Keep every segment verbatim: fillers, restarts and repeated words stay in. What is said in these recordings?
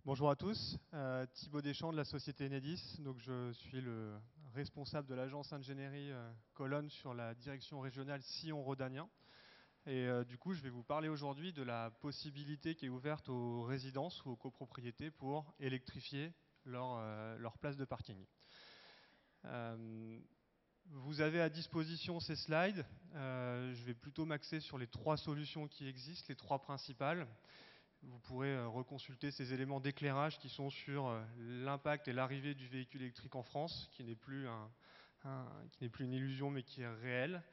Bonjour à tous, euh, Thibaut Deschamps de la société Enedis. Donc je suis le responsable de l'agence ingénierie euh, Colonne sur la direction régionale Sillon-Rhodanien. Et euh, du coup, je vais vous parler aujourd'hui de la possibilité qui est ouverte aux résidences ou aux copropriétés pour électrifier leur, euh, leur place de parking. Euh, vous avez à disposition ces slides. Euh, je vais plutôt m'axer sur les trois solutions qui existent, les trois principales. Vous pourrez euh, reconsulter ces éléments d'éclairage qui sont sur euh, l'impact et l'arrivée du véhicule électrique en France, qui n'est plus, un, un, qui n'est plus une illusion mais qui est réel.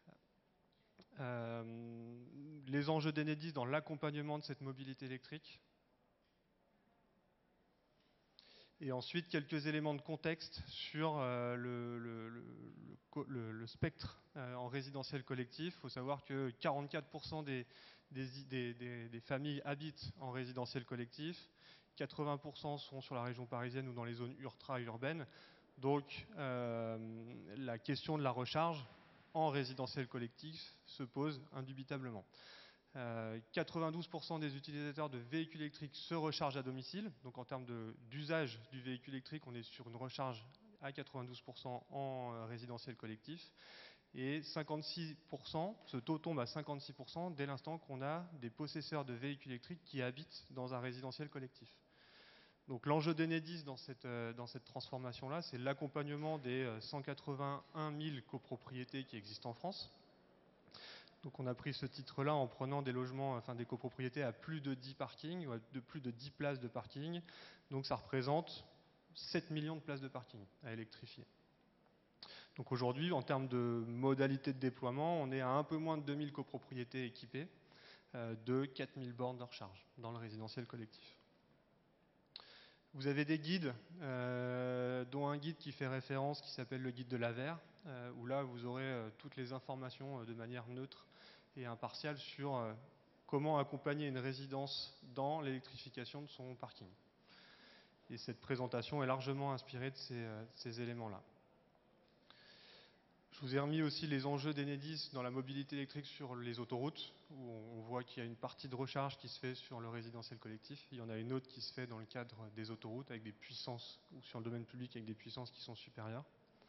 Euh, les enjeux d'Enedis dans l'accompagnement de cette mobilité électrique. Et ensuite, quelques éléments de contexte sur euh, le, le, le, le, le spectre euh, en résidentiel collectif. Il faut savoir que quarante-quatre pour cent des, des, des, des familles habitent en résidentiel collectif, quatre-vingts pour cent sont sur la région parisienne ou dans les zones ultra-urbaines. Donc, euh, la question de la recharge en résidentiel collectif se pose indubitablement. Euh, quatre-vingt-douze pour cent des utilisateurs de véhicules électriques se rechargent à domicile. Donc en termes d'usage du véhicule électrique, on est sur une recharge à quatre-vingt-douze pour cent en euh, résidentiel collectif. Et cinquante-six pour cent, ce taux tombe à cinquante-six pour cent dès l'instant qu'on a des possesseurs de véhicules électriques qui habitent dans un résidentiel collectif. Donc l'enjeu d'Enedis dans cette, euh, dans cette transformation-là, c'est l'accompagnement des euh, cent quatre-vingt-un mille copropriétés qui existent en France. Donc on a pris ce titre-là en prenant des logements, enfin des copropriétés à plus de dix parkings, ou à de plus de dix places de parking. Donc ça représente sept millions de places de parking à électrifier. Donc aujourd'hui, en termes de modalités de déploiement, on est à un peu moins de deux mille copropriétés équipées, euh, de quatre mille bornes de recharge dans le résidentiel collectif. Vous avez des guides, euh, dont un guide qui fait référence, qui s'appelle le guide de l'A V E R, euh, où là vous aurez euh, toutes les informations euh, de manière neutre et impartiale sur euh, comment accompagner une résidence dans l'électrification de son parking. Et cette présentation est largement inspirée de ces, euh, de ces éléments-là. Je vous ai remis aussi les enjeux d'Enedis dans la mobilité électrique sur les autoroutes, où on voit qu'il y a une partie de recharge qui se fait sur le résidentiel collectif. Il y en a une autre qui se fait dans le cadre des autoroutes avec des puissances, ou sur le domaine public avec des puissances qui sont supérieures.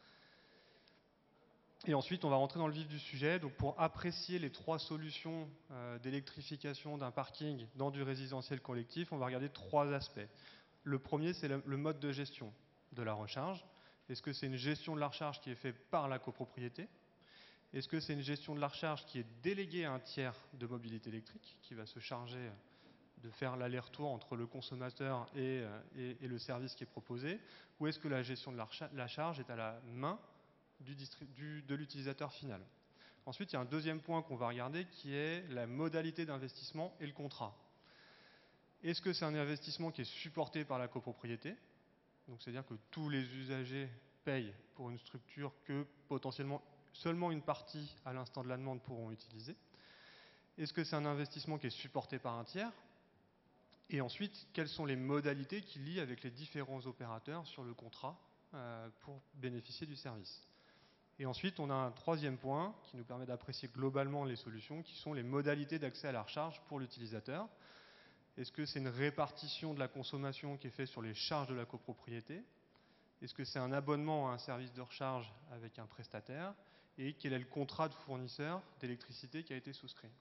Et ensuite, on va rentrer dans le vif du sujet. Donc, pour apprécier les trois solutions euh, d'électrification d'un parking dans du résidentiel collectif, on va regarder trois aspects. Le premier, c'est le, le mode de gestion de la recharge. Est-ce que c'est une gestion de la recharge qui est faite par la copropriété? Est-ce que c'est une gestion de la recharge qui est déléguée à un tiers de mobilité électrique, qui va se charger de faire l'aller-retour entre le consommateur et, et, et le service qui est proposé? Ou est-ce que la gestion de la, la charge est à la main du, du, de l'utilisateur final? Ensuite, il y a un deuxième point qu'on va regarder qui est la modalité d'investissement et le contrat. Est-ce que c'est un investissement qui est supporté par la copropriété? Donc c'est-à-dire que tous les usagers payent pour une structure que potentiellement seulement une partie à l'instant de la demande pourront utiliser. Est-ce que c'est un investissement qui est supporté par un tiers? Et ensuite, quelles sont les modalités qui lient avec les différents opérateurs sur le contrat euh, pour bénéficier du service? Et ensuite, on a un troisième point qui nous permet d'apprécier globalement les solutions, qui sont les modalités d'accès à la recharge pour l'utilisateur. Est-ce que c'est une répartition de la consommation qui est faite sur les charges de la copropriété? Est-ce que c'est un abonnement à un service de recharge avec un prestataire? Et quel est le contrat de fournisseur d'électricité qui a été souscrit?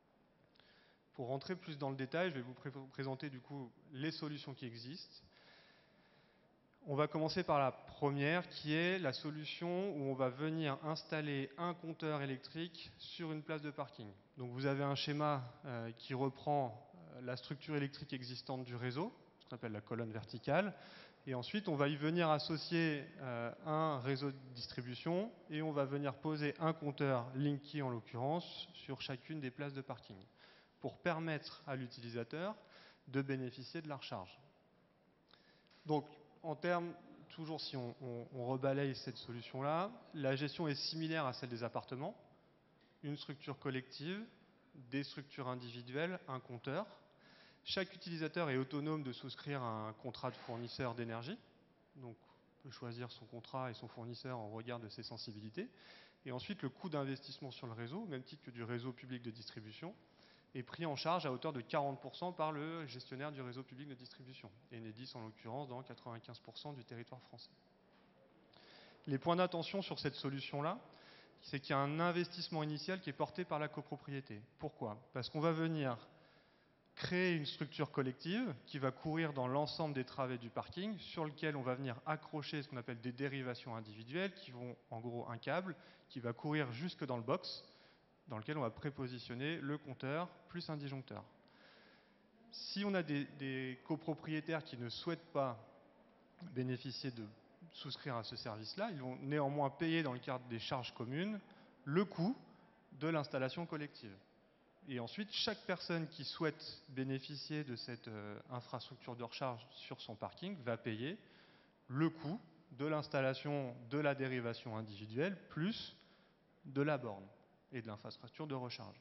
Pour rentrer plus dans le détail, je vais vous pr- présenter du coup les solutions qui existent. On va commencer par la première, qui est la solution où on va venir installer un compteur électrique sur une place de parking. Donc vous avez un schéma euh, qui reprend euh, la structure électrique existante du réseau, ce qu'on appelle la colonne verticale, et ensuite on va y venir associer euh, un réseau de distribution et on va venir poser un compteur Linky en l'occurrence sur chacune des places de parking pour permettre à l'utilisateur de bénéficier de la recharge. Donc, en termes, toujours si on, on, on rebalaye cette solution-là, la gestion est similaire à celle des appartements. Une structure collective, des structures individuelles, un compteur. Chaque utilisateur est autonome de souscrire un contrat de fournisseur d'énergie. Donc, on peut choisir son contrat et son fournisseur en regard de ses sensibilités. Et ensuite, le coût d'investissement sur le réseau, au même titre que du réseau public de distribution, est pris en charge à hauteur de quarante pour cent par le gestionnaire du réseau public de distribution, Enedis en l'occurrence dans quatre-vingt-quinze pour cent du territoire français. Les points d'attention sur cette solution-là, c'est qu'il y a un investissement initial qui est porté par la copropriété. Pourquoi? Parce qu'on va venir créer une structure collective qui va courir dans l'ensemble des travées du parking, sur lequel on va venir accrocher ce qu'on appelle des dérivations individuelles, qui vont en gros un câble, qui va courir jusque dans le box, dans lequel on va prépositionner le compteur plus un disjoncteur. Si on a des, des copropriétaires qui ne souhaitent pas bénéficier de souscrire à ce service-là, ils vont néanmoins payer dans le cadre des charges communes le coût de l'installation collective. Et ensuite, chaque personne qui souhaite bénéficier de cette euh, infrastructure de recharge sur son parking va payer le coût de l'installation de la dérivation individuelle plus de la borne et de l'infrastructure de recharge.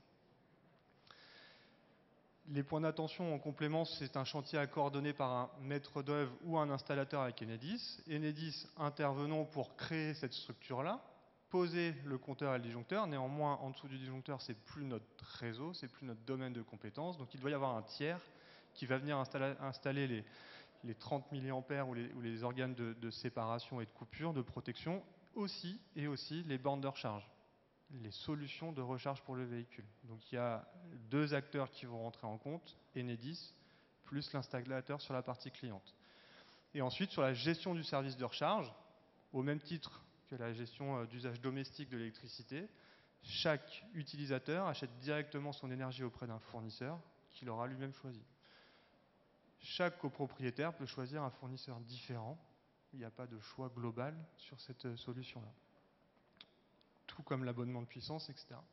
Les points d'attention en complément, c'est un chantier à coordonner par un maître d'œuvre ou un installateur avec Enedis. Enedis intervenant pour créer cette structure-là, poser le compteur et le disjoncteur. Néanmoins, en dessous du disjoncteur, c'est plus notre réseau, c'est plus notre domaine de compétence. Donc il doit y avoir un tiers qui va venir installer, installer les, les trente milliampères ou les, ou les organes de, de séparation et de coupure, de protection, aussi et aussi les bornes de recharge, les solutions de recharge pour le véhicule. Donc il y a deux acteurs qui vont rentrer en compte, Enedis plus l'installateur sur la partie cliente. Et ensuite, sur la gestion du service de recharge, au même titre que la gestion d'usage domestique de l'électricité, chaque utilisateur achète directement son énergie auprès d'un fournisseur qu'il aura lui-même choisi. Chaque copropriétaire peut choisir un fournisseur différent. Il n'y a pas de choix global sur cette solution-là. Tout comme l'abonnement de puissance, et cetera.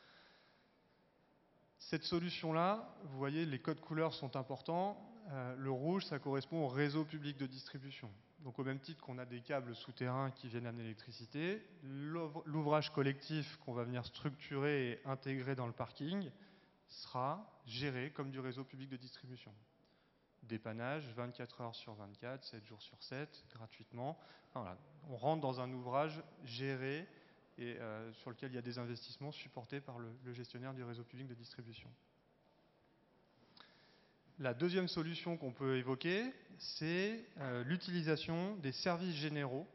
Cette solution-là, vous voyez, les codes couleurs sont importants. Euh, le rouge, ça correspond au réseau public de distribution. Donc au même titre qu'on a des câbles souterrains qui viennent amener l'électricité, l'ouvrage collectif qu'on va venir structurer et intégrer dans le parking sera géré comme du réseau public de distribution. Dépannage vingt-quatre heures sur vingt-quatre, sept jours sur sept, gratuitement. Enfin, voilà. On rentre dans un ouvrage géré et euh, sur lequel il y a des investissements supportés par le, le gestionnaire du réseau public de distribution. La deuxième solution qu'on peut évoquer, c'est euh, l'utilisation des services généraux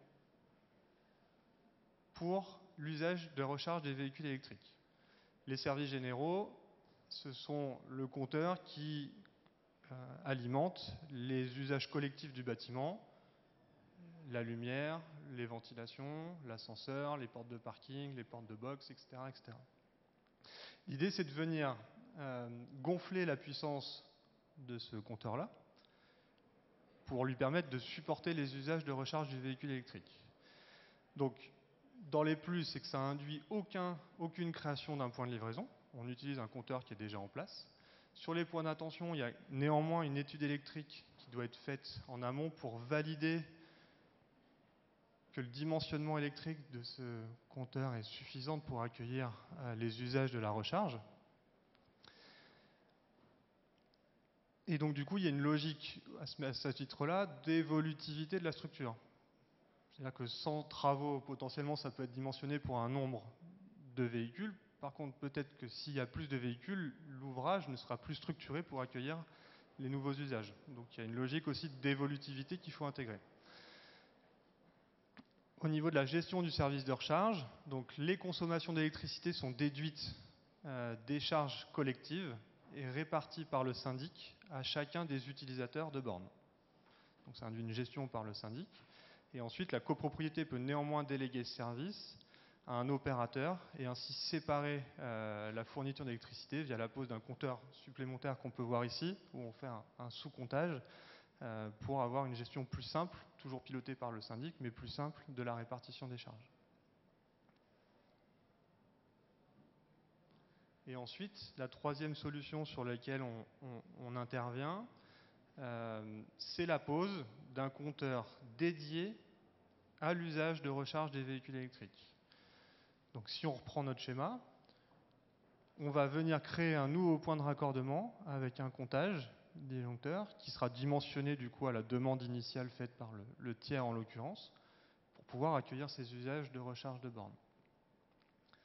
pour l'usage de recharge des véhicules électriques. Les services généraux, ce sont le compteur qui euh, alimente les usages collectifs du bâtiment, la lumière, les ventilations, l'ascenseur, les portes de parking, les portes de box, et cetera et cetera. L'idée, c'est de venir euh, gonfler la puissance de ce compteur-là pour lui permettre de supporter les usages de recharge du véhicule électrique. Donc, dans les plus, c'est que ça induit aucun, aucune création d'un point de livraison. On utilise un compteur qui est déjà en place. Sur les points d'attention, il y a néanmoins une étude électrique qui doit être faite en amont pour valider que le dimensionnement électrique de ce compteur est suffisant pour accueillir euh, les usages de la recharge. Et donc du coup, il y a une logique à ce, à ce titre-là d'évolutivité de la structure. C'est-à-dire que sans travaux, potentiellement, ça peut être dimensionné pour un nombre de véhicules. Par contre, peut-être que s'il y a plus de véhicules, l'ouvrage ne sera plus structuré pour accueillir les nouveaux usages. Donc il y a une logique aussi d'évolutivité qu'il faut intégrer. Au niveau de la gestion du service de recharge, donc les consommations d'électricité sont déduites euh, des charges collectives et réparties par le syndic à chacun des utilisateurs de bornes. Donc c'est une gestion par le syndic. Et ensuite, la copropriété peut néanmoins déléguer ce service à un opérateur et ainsi séparer euh, la fourniture d'électricité via la pose d'un compteur supplémentaire qu'on peut voir ici, où on fait un, un sous-comptage euh, pour avoir une gestion plus simple, toujours pilotée par le syndic, mais plus simple de la répartition des charges. Et ensuite, la troisième solution sur laquelle on, on, on intervient, euh, c'est la pose d'un compteur dédié à l'usage de recharge des véhicules électriques. Donc si on reprend notre schéma, on va venir créer un nouveau point de raccordement avec un comptage disjoncteur qui sera dimensionné du coup à la demande initiale faite par le, le tiers en l'occurrence, pour pouvoir accueillir ces usages de recharge de borne.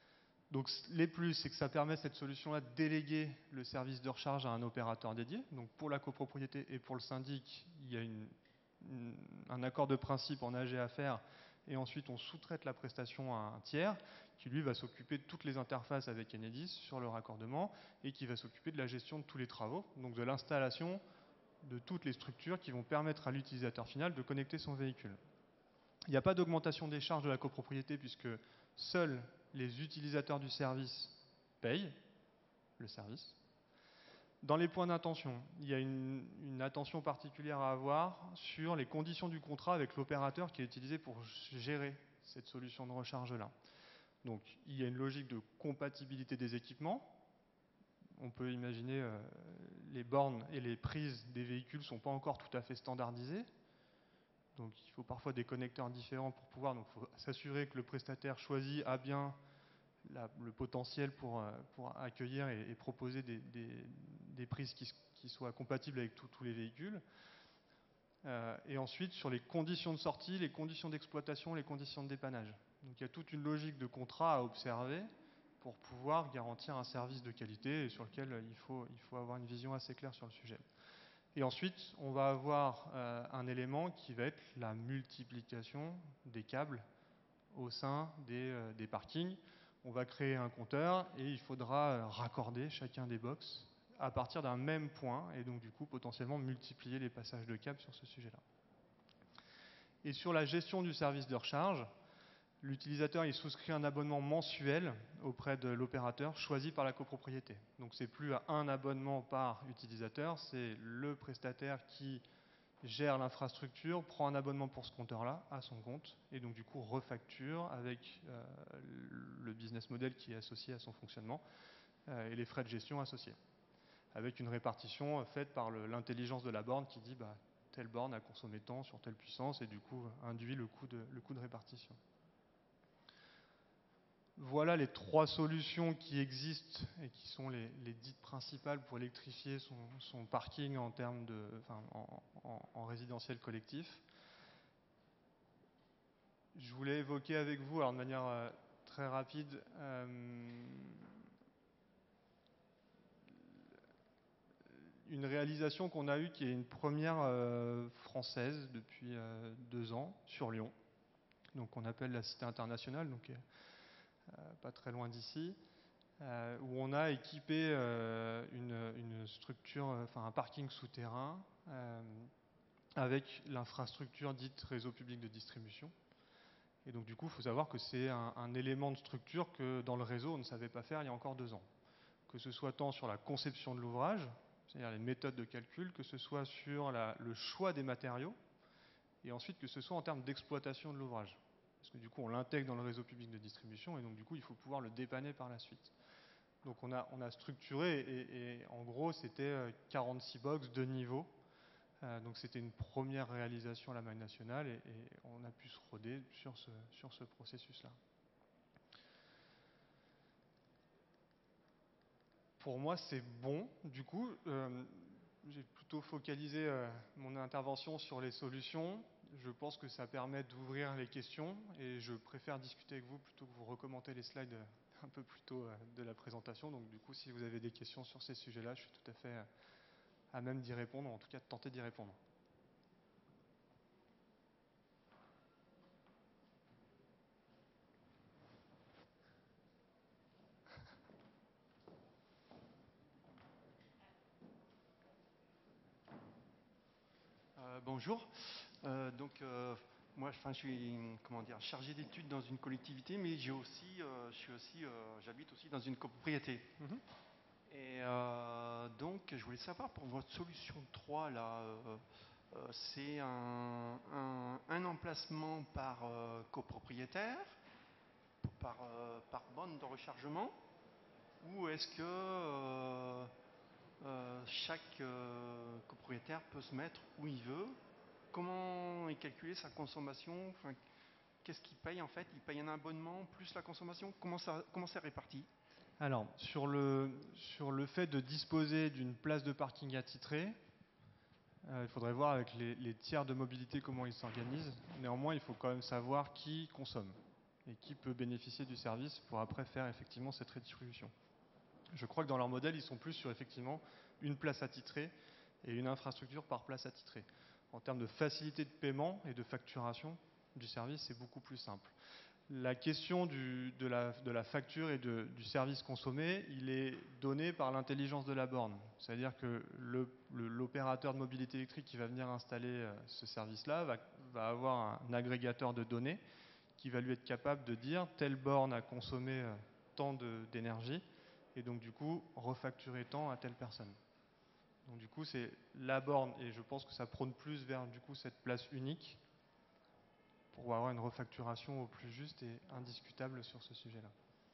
Donc les plus, c'est que ça permet cette solution-là de déléguer le service de recharge à un opérateur dédié. Donc pour la copropriété et pour le syndic, il y a une, une, un accord de principe en A G à faire, et ensuite on sous-traite la prestation à un tiers qui lui va s'occuper de toutes les interfaces avec Enedis sur le raccordement et qui va s'occuper de la gestion de tous les travaux, donc de l'installation de toutes les structures qui vont permettre à l'utilisateur final de connecter son véhicule. Il n'y a pas d'augmentation des charges de la copropriété puisque seuls les utilisateurs du service payent le service. Dans les points d'intention, il y a une, une attention particulière à avoir sur les conditions du contrat avec l'opérateur qui est utilisé pour gérer cette solution de recharge-là. Donc, il y a une logique de compatibilité des équipements. On peut imaginer euh, les bornes et les prises des véhicules ne sont pas encore tout à fait standardisées. Donc, il faut parfois des connecteurs différents pour pouvoir. Donc, il faut s'assurer que le prestataire choisi a bien la, le potentiel pour, pour accueillir et, et proposer des, des, des prises qui, qui soient compatibles avec tous les véhicules. Euh, et ensuite, sur les conditions de sortie, les conditions d'exploitation, les conditions de dépannage. Donc, il y a toute une logique de contrat à observer pour pouvoir garantir un service de qualité et sur lequel il faut, il faut avoir une vision assez claire sur le sujet. Et ensuite, on va avoir euh, un élément qui va être la multiplication des câbles au sein des, euh, des parkings. On va créer un compteur et il faudra raccorder chacun des box à partir d'un même point et donc du coup potentiellement multiplier les passages de câbles sur ce sujet-là. Et sur la gestion du service de recharge, l'utilisateur il souscrit un abonnement mensuel auprès de l'opérateur choisi par la copropriété. Donc c'est plus à un abonnement par utilisateur, c'est le prestataire qui gère l'infrastructure, prend un abonnement pour ce compteur-là à son compte et donc du coup refacture avec euh, le business model qui est associé à son fonctionnement euh, et les frais de gestion associés. Avec une répartition faite par l'intelligence de la borne qui dit bah, telle borne a consommé tant sur telle puissance et du coup induit le coût de, le coût de répartition. Voilà les trois solutions qui existent et qui sont les, les dites principales pour électrifier son, son parking en termes de, enfin, en, en, en résidentiel collectif. Je voulais évoquer avec vous, alors de manière euh, très rapide, euh, une réalisation qu'on a eue qui est une première euh, française depuis euh, deux ans sur Lyon, donc on appelle la Cité internationale, donc euh, pas très loin d'ici. Euh, où on a équipé euh, une, une structure, enfin un parking souterrain euh, avec l'infrastructure dite réseau public de distribution. Et donc du coup, il faut savoir que c'est un, un élément de structure que dans le réseau, on ne savait pas faire il y a encore deux ans. Que ce soit tant sur la conception de l'ouvrage, c'est-à-dire les méthodes de calcul, que ce soit sur la, le choix des matériaux, et ensuite que ce soit en termes d'exploitation de l'ouvrage. Parce que du coup, on l'intègre dans le réseau public de distribution, et donc du coup, il faut pouvoir le dépanner par la suite. Donc on a, on a structuré et, et en gros c'était quarante-six box, deux niveaux. Euh, donc c'était une première réalisation à la maille nationale et, et on a pu se roder sur ce, sur ce processus-là. Pour moi c'est bon, du coup euh, j'ai plutôt focalisé euh, mon intervention sur les solutions. Je pense que ça permet d'ouvrir les questions et je préfère discuter avec vous plutôt que vous recommentez les slides un peu plus tôt de la présentation. Donc du coup, si vous avez des questions sur ces sujets-là, je suis tout à fait à même d'y répondre, en tout cas de tenter d'y répondre. Euh, bonjour. Euh, donc euh, moi, enfin, je suis comment dire chargé d'études dans une collectivité, mais j'ai aussi, euh, je suis aussi, euh, j'habite aussi dans une copropriété. Mm-hmm. Et euh, donc, je voulais savoir pour votre solution trois là, euh, euh, c'est un, un, un emplacement par euh, copropriétaire, par euh, par borne de rechargement, ou est-ce que euh, euh, chaque euh, copropriétaire peut se mettre où il veut? Comment est calculée sa consommation? Enfin, qu'est-ce qu'il paye en fait? Il paye un abonnement plus la consommation? Comment ça, comment c'est réparti? Alors, sur le, sur le fait de disposer d'une place de parking attitrée, euh, il faudrait voir avec les, les tiers de mobilité comment ils s'organisent. Néanmoins, il faut quand même savoir qui consomme. et qui peut bénéficier du service pour après faire effectivement cette redistribution. Je crois que dans leur modèle, ils sont plus sur effectivement une place attitrée et une infrastructure par place attitrée. En termes de facilité de paiement et de facturation du service, c'est beaucoup plus simple. La question du, de, la, de la facture et de, du service consommé, il est donné par l'intelligence de la borne. C'est-à-dire que le, le, l'opérateur de mobilité électrique qui va venir installer ce service-là va, va avoir un agrégateur de données qui va lui être capable de dire telle borne a consommé tant de, d'énergie et donc du coup refacturer tant à telle personne. Donc du coup c'est la borne et je pense que ça prône plus vers du coup cette place unique pour avoir une refacturation au plus juste et indiscutable sur ce sujet-là.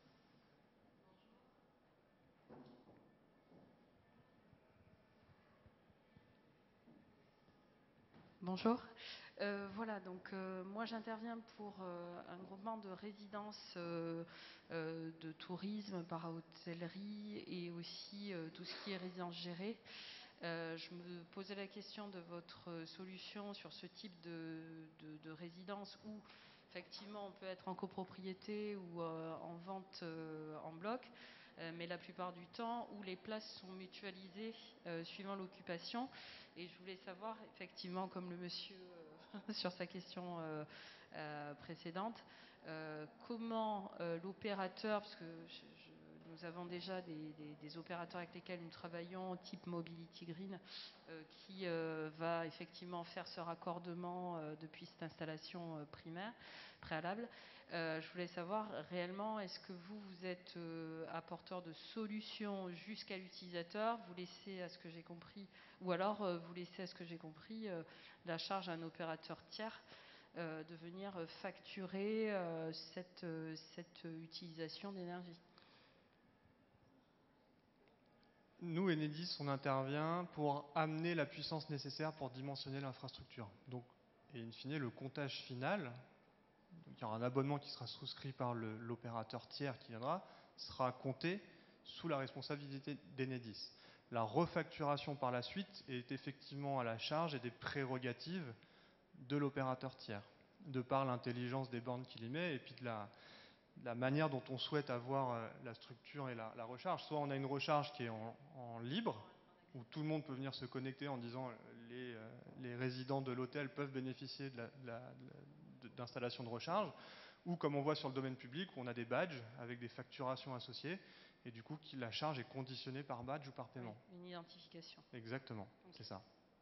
Bonjour. Euh, voilà, donc euh, moi j'interviens pour euh, un groupement de résidences euh, euh, de tourisme, para-hôtellerie et aussi euh, tout ce qui est résidence gérée. Euh, je me posais la question de votre solution sur ce type de, de, de résidence où effectivement on peut être en copropriété ou euh, en vente euh, en bloc, euh, mais la plupart du temps où les places sont mutualisées euh, suivant l'occupation. Et je voulais savoir effectivement, comme le monsieur euh, sur sa question euh, euh, précédente, euh, comment euh, l'opérateur, parce que je, je, nous avons déjà des, des, des opérateurs avec lesquels nous travaillons, type Mobility Green, euh, qui euh, va effectivement faire ce raccordement euh, depuis cette installation euh, primaire, préalable. Euh, je voulais savoir réellement, est-ce que vous, vous êtes euh, apporteur de solutions jusqu'à l'utilisateur, vous laissez, à ce que j'ai compris, ou alors euh, vous laissez, à ce que j'ai compris, euh, la charge à un opérateur tiers euh, de venir facturer euh, cette, euh, cette utilisation d'énergie. Nous, Enedis, on intervient pour amener la puissance nécessaire pour dimensionner l'infrastructure. Donc, et in fine, le comptage final, donc il y aura un abonnement qui sera souscrit par le, l'opérateur tiers qui viendra, sera compté sous la responsabilité d'Enedis. La refacturation par la suite est effectivement à la charge et des prérogatives de l'opérateur tiers, de par l'intelligence des bornes qu'il y met et puis de la, la manière dont on souhaite avoir la structure et la, la recharge. Soit on a une recharge qui est en, en libre, où tout le monde peut venir se connecter en disant les, les résidents de l'hôtel peuvent bénéficier de la, de la, de, d'installations de recharge, ou comme on voit sur le domaine public, où on a des badges avec des facturations associées, et du coup la charge est conditionnée par badge ou par paiement. Oui, une identification. Exactement, okay. C'est ça.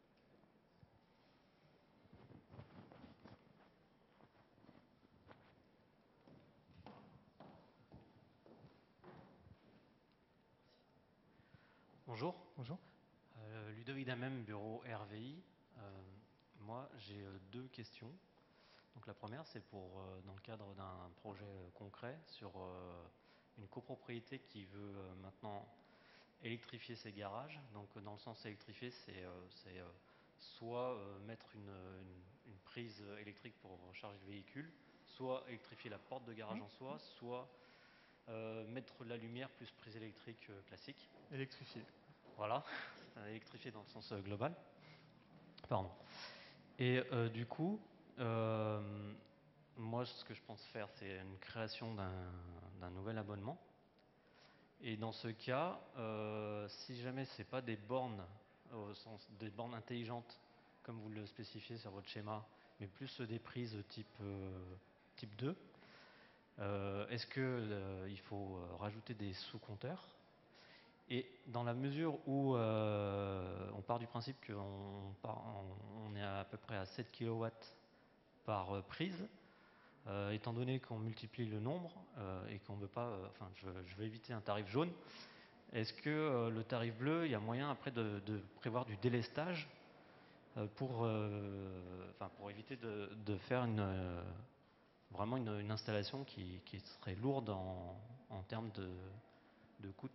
Bonjour. Bonjour. Euh, Ludovic Damem, bureau R V I. Euh, moi, j'ai deux questions. Donc la première, c'est pour euh, dans le cadre d'un projet euh, concret sur euh, une copropriété qui veut euh, maintenant électrifier ses garages. Donc dans le sens électrifier, c'est euh, c'est euh, soit euh, mettre une, une, une prise électrique pour recharger le véhicule, soit électrifier la porte de garage mmh. en soi, soit euh, mettre la lumière plus prise électrique euh, classique. Électrifier. Voilà, électrifié dans le sens global. Pardon. Et euh, du coup, euh, moi, ce que je pense faire, c'est une création d'un, d'un nouvel abonnement. Et dans ce cas, euh, si jamais c'est pas des bornes, au sens des bornes intelligentes, comme vous le spécifiez sur votre schéma, mais plus des prises type euh, type deux, euh, est-ce que euh, il faut rajouter des sous-compteurs? Et dans la mesure où euh, on part du principe qu'on part, on est à peu près à sept kilowatts par euh, prise, euh, étant donné qu'on multiplie le nombre euh, et qu'on veut pas, euh, enfin, je, je veux éviter un tarif jaune. Est-ce que euh, le tarif bleu, il y a moyen après de, de prévoir du délestage euh, pour, euh, enfin, pour éviter de, de faire une, euh, vraiment une, une installation qui, qui serait lourde en, en termes de, de coûts?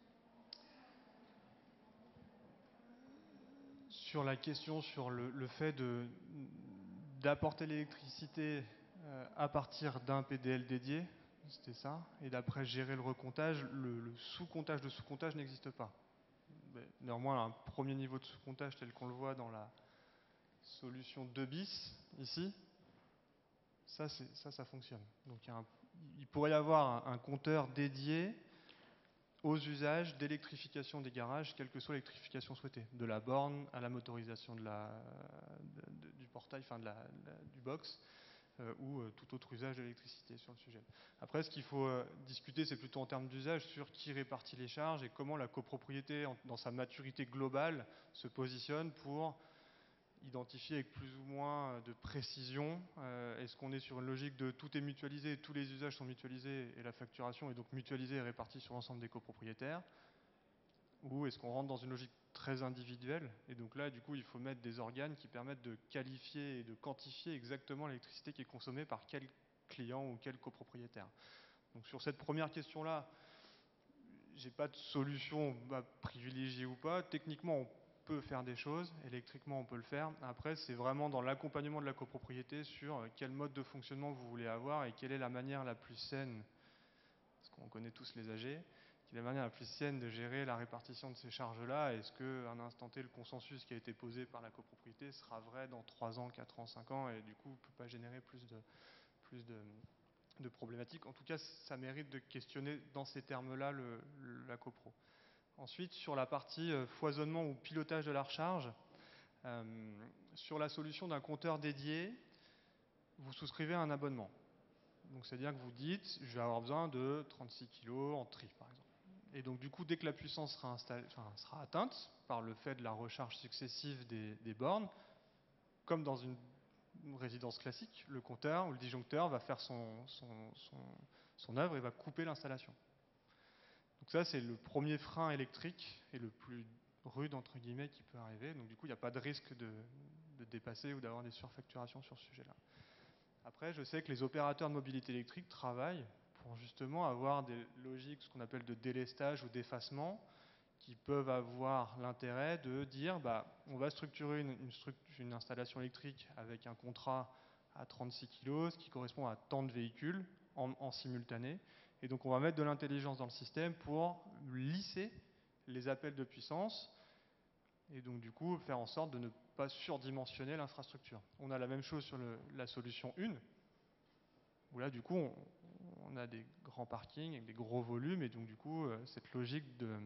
Sur la question sur le, le fait de, d'apporter l'électricité euh, à partir d'un P D L dédié, c'était ça, et d'après gérer le recomptage, le, le sous-comptage de sous-comptage n'existe pas. Mais néanmoins, un premier niveau de sous-comptage tel qu'on le voit dans la solution deux bis, ici, Ça, ça, ça fonctionne. Donc, il, y a un, il pourrait y avoir un, un compteur dédié aux usages d'électrification des garages, quelle que soit l'électrification souhaitée, de la borne à la motorisation de la, de, de, du portail, enfin de la, de la, du box, euh, ou euh, tout autre usage d'électricité sur le sujet. Après, ce qu'il faut euh, discuter, c'est plutôt en termes d'usage sur qui répartit les charges et comment la copropriété, en, dans sa maturité globale, se positionne pour identifier avec plus ou moins de précision. Euh, est-ce qu'on est sur une logique de tout est mutualisé, tous les usages sont mutualisés et la facturation est donc mutualisée et répartie sur l'ensemble des copropriétaires? Ou est-ce qu'on rentre dans une logique très individuelle? Et donc là, du coup, il faut mettre des organes qui permettent de qualifier et de quantifier exactement l'électricité qui est consommée par quel client ou quel copropriétaire. Donc sur cette première question-là, j'ai pas de solution bah, privilégiée ou pas. Techniquement, on peut faire des choses, électriquement on peut le faire. Après, c'est vraiment dans l'accompagnement de la copropriété sur quel mode de fonctionnement vous voulez avoir et quelle est la manière la plus saine, parce qu'on connaît tous les A G, quelle est la manière la plus saine de gérer la répartition de ces charges-là. Est-ce qu'à un instant T, le consensus qui a été posé par la copropriété sera vrai dans trois ans, quatre ans, cinq ans, et du coup ne peut pas générer plus de, plus de, de problématiques. En tout cas, ça mérite de questionner dans ces termes-là le, le, la copro. Ensuite, sur la partie foisonnement ou pilotage de la recharge, euh, sur la solution d'un compteur dédié, vous souscrivez à un abonnement. Donc, c'est-à-dire que vous dites, je vais avoir besoin de trente-six kilos en tri, par exemple. Et donc, du coup, dès que la puissance sera, installée, enfin, sera atteinte par le fait de la recharge successive des, des bornes, comme dans une résidence classique, le compteur ou le disjoncteur va faire son, son, son, son œuvre et va couper l'installation. Donc ça, c'est le premier frein électrique et le plus rude, entre guillemets, qui peut arriver. Donc du coup, il n'y a pas de risque de, de dépasser ou d'avoir des surfacturations sur ce sujet-là. Après, je sais que les opérateurs de mobilité électrique travaillent pour justement avoir des logiques, ce qu'on appelle de délestage ou d'effacement, qui peuvent avoir l'intérêt de dire, bah, on va structurer une, une, structure, une installation électrique avec un contrat à trente-six kilos, ce qui correspond à tant de véhicules en, en simultané. Et donc on va mettre de l'intelligence dans le système pour lisser les appels de puissance et donc du coup faire en sorte de ne pas surdimensionner l'infrastructure. On a la même chose sur le, la solution un, où là du coup on, on a des grands parkings avec des gros volumes et donc du coup cette logique de,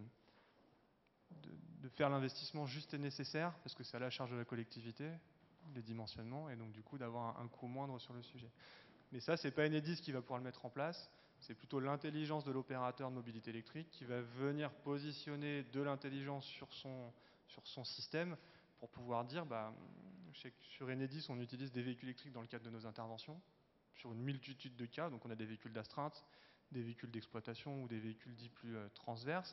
de, de faire l'investissement juste et nécessaire, parce que c'est à la charge de la collectivité, les dimensionnements, et donc du coup d'avoir un, un coût moindre sur le sujet. Mais ça, c'est pas Enedis qui va pouvoir le mettre en place, c'est plutôt l'intelligence de l'opérateur de mobilité électrique qui va venir positionner de l'intelligence sur son, sur son système pour pouvoir dire, bah, je sais que sur Enedis, on utilise des véhicules électriques dans le cadre de nos interventions, sur une multitude de cas, donc on a des véhicules d'astreinte, des véhicules d'exploitation ou des véhicules dits plus euh, transverses.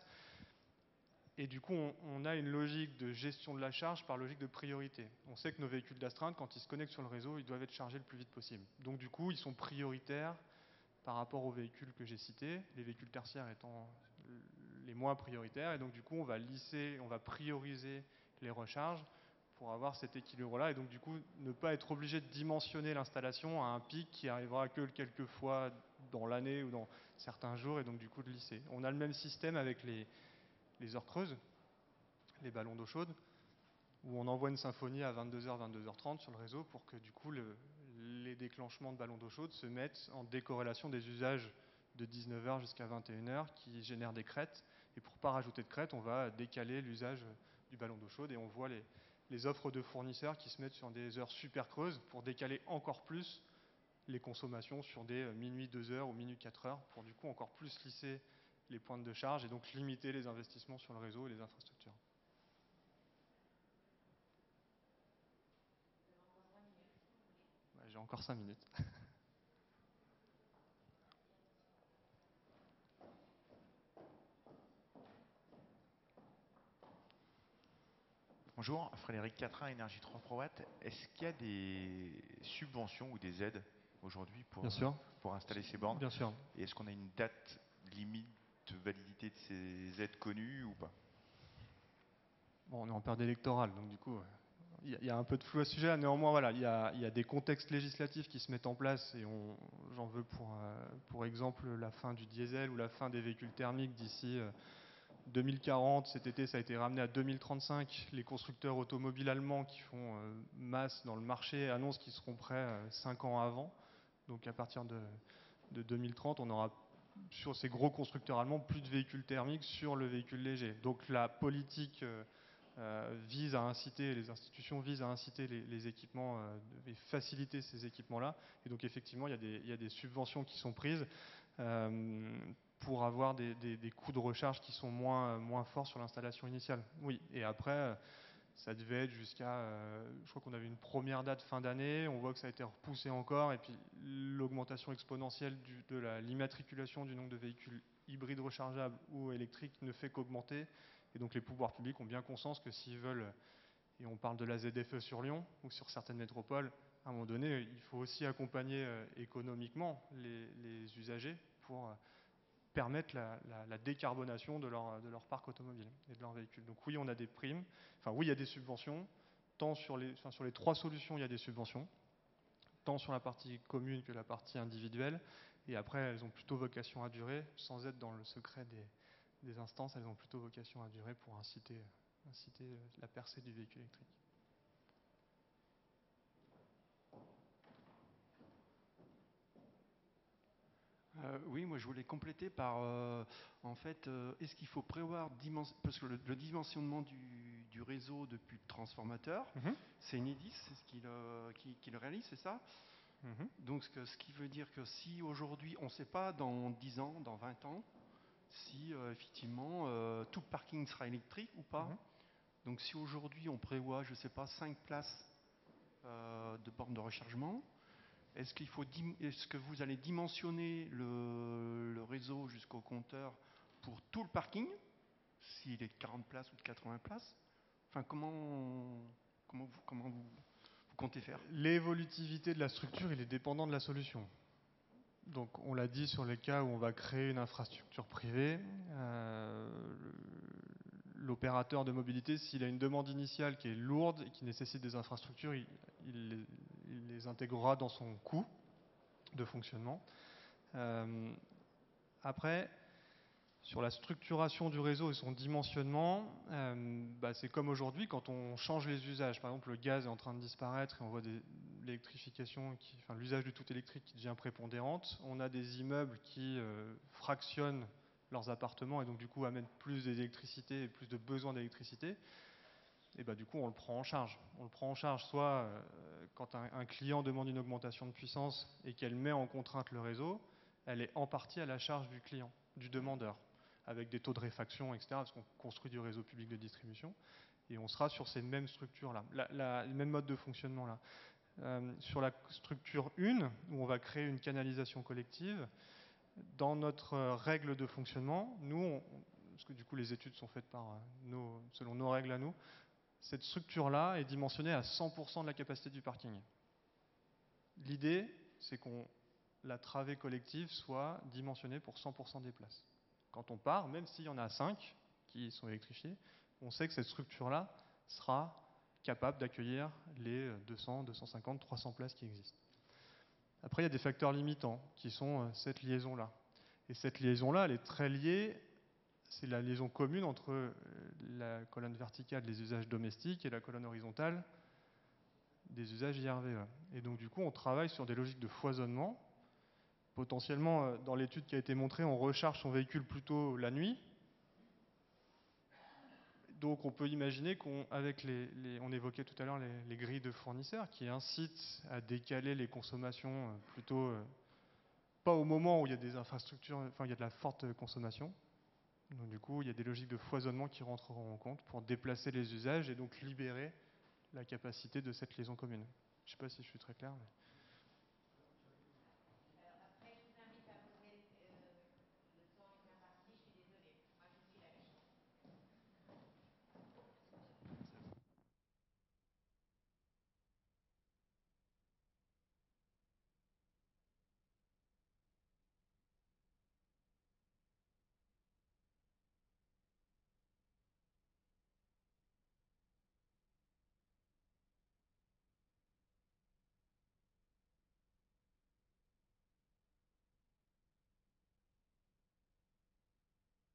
Et du coup, on, on a une logique de gestion de la charge par logique de priorité. On sait que nos véhicules d'astreinte, quand ils se connectent sur le réseau, ils doivent être chargés le plus vite possible. Donc du coup, ils sont prioritaires par rapport aux véhicules que j'ai cités, les véhicules tertiaires étant les moins prioritaires. Et donc du coup, on va lisser, on va prioriser les recharges pour avoir cet équilibre-là. Et donc du coup, ne pas être obligé de dimensionner l'installation à un pic qui arrivera que quelques fois dans l'année ou dans certains jours, et donc du coup de lisser. On a le même système avec les les heures creuses, les ballons d'eau chaude, où on envoie une symphonie à vingt-deux heures, vingt-deux heures trente sur le réseau pour que du coup le, les déclenchements de ballons d'eau chaude se mettent en décorrélation des usages de dix-neuf heures jusqu'à vingt et une heures qui génèrent des crêtes. Et pour ne pas rajouter de crêtes, on va décaler l'usage du ballon d'eau chaude et on voit les, les offres de fournisseurs qui se mettent sur des heures super creuses pour décaler encore plus les consommations sur des minuit deux heures ou minuit quatre heures pour du coup encore plus lisser les pointes de charge et donc limiter les investissements sur le réseau et les infrastructures. Ouais, j'ai encore cinq minutes. Bonjour, Frédéric Catrin, Énergie trois Pro Watt. Est-ce qu'il y a des subventions ou des aides aujourd'hui pour, Bien sûr. pour installer ces bornes? Bien sûr. Et est-ce qu'on a une date limite de validité de ces aides connues ou pas? Bon, on est en période électorale, donc du coup, il y, y a un peu de flou à ce sujet. Néanmoins, voilà, il y a, y a des contextes législatifs qui se mettent en place, et on, j'en veux pour, euh, pour exemple la fin du diesel ou la fin des véhicules thermiques d'ici euh, deux mille quarante. Cet été, ça a été ramené à deux mille trente-cinq. Les constructeurs automobiles allemands qui font euh, masse dans le marché annoncent qu'ils seront prêts euh, cinq ans avant. Donc à partir de, de deux mille trente, on aura sur ces gros constructeurs allemands plus de véhicules thermiques sur le véhicule léger. Donc la politique euh, euh, vise à inciter, les institutions visent à inciter les, les équipements euh, et faciliter ces équipements-là. Et donc effectivement, il y a des, il y a des subventions qui sont prises euh, pour avoir des, des, des coûts de recharge qui sont moins, moins forts sur l'installation initiale. Oui, et après, ça devait être jusqu'à, euh, je crois qu'on avait une première date fin d'année, on voit que ça a été repoussé encore, et puis l'augmentation exponentielle du, de l'immatriculation du nombre de véhicules hybrides rechargeables ou électriques ne fait qu'augmenter. Et donc les pouvoirs publics ont bien conscience que s'ils veulent, et on parle de la Z F E sur Lyon ou sur certaines métropoles, à un moment donné, il faut aussi accompagner euh, économiquement les, les usagers pour euh, permettre la, la, la décarbonation de leur, de leur parc automobile et de leurs véhicules. Donc oui, on a des primes, enfin oui, il y a des subventions, tant sur les, enfin, sur les trois solutions, il y a des subventions, tant sur la partie commune que la partie individuelle, et après, elles ont plutôt vocation à durer, sans être dans le secret des, des instances, elles ont plutôt vocation à durer pour inciter, inciter la percée du véhicule électrique. Euh, oui, moi je voulais compléter par, euh, en fait, euh, est-ce qu'il faut prévoir, parce que le, le dimensionnement du, du réseau depuis le transformateur, mmh. c'est Enedis, c'est ce qu'il euh, qui, qui le réalise, c'est ça mmh. Donc ce, que, ce qui veut dire que si aujourd'hui, on ne sait pas dans dix ans, dans vingt ans, si euh, effectivement euh, tout le parking sera électrique ou pas. Mmh. Donc si aujourd'hui on prévoit, je ne sais pas, cinq places euh, de bornes de rechargement, Est-ce qu'il faut, est-ce que vous allez dimensionner le, le réseau jusqu'au compteur pour tout le parking, s'il est de quarante places ou de quatre-vingts places? Enfin, comment, comment, vous, comment vous, vous comptez faire? L'évolutivité de la structure, il est dépendant de la solution. Donc, on l'a dit sur les cas où on va créer une infrastructure privée, euh, l'opérateur de mobilité, s'il a une demande initiale qui est lourde et qui nécessite des infrastructures, il, il, les, il les intégrera dans son coût de fonctionnement. Euh, après, sur la structuration du réseau et son dimensionnement, euh, bah c'est comme aujourd'hui quand on change les usages. Par exemple, le gaz est en train de disparaître et on voit des, l'électrification, qui, enfin l'usage du tout électrique qui devient prépondérante. On a des immeubles qui euh, fractionnent leurs appartements et donc du coup amènent plus d'électricité et plus de besoin d'électricité. Et bah du coup on le prend en charge. On le prend en charge soit euh, quand un, un client demande une augmentation de puissance et qu'elle met en contrainte le réseau, elle est en partie à la charge du client, du demandeur, avec des taux de réfaction, et cetera, parce qu'on construit du réseau public de distribution, et on sera sur ces mêmes structures-là, la, la, le même mode de fonctionnement-là. Euh, sur la structure un, où on va créer une canalisation collective, dans notre règle de fonctionnement, nous, on, parce que du coup les études sont faites par nos, selon nos règles à nous, cette structure-là est dimensionnée à cent pour cent de la capacité du parking. L'idée, c'est qu'on la travée collective soit dimensionnée pour cent pour cent des places. Quand on part, même s'il y en a cinq qui sont électrifiées, on sait que cette structure-là sera capable d'accueillir les deux cents, deux cent cinquante, trois cents places qui existent. Après, il y a des facteurs limitants qui sont cette liaison-là. Et cette liaison-là, elle est très liée, c'est la liaison commune entre la colonne verticale des usages domestiques et la colonne horizontale des usages I R V E. Et donc, du coup, on travaille sur des logiques de foisonnement. Potentiellement, dans l'étude qui a été montrée, on recharge son véhicule plutôt la nuit. Donc on peut imaginer qu'avec les, les, on évoquait tout à l'heure les, les grilles de fournisseurs qui incitent à décaler les consommations plutôt euh, pas au moment où il y a des infrastructures, enfin il y a de la forte consommation. Donc du coup il y a des logiques de foisonnement qui rentreront en compte pour déplacer les usages et donc libérer la capacité de cette liaison commune. Je ne sais pas si je suis très clair. Mais...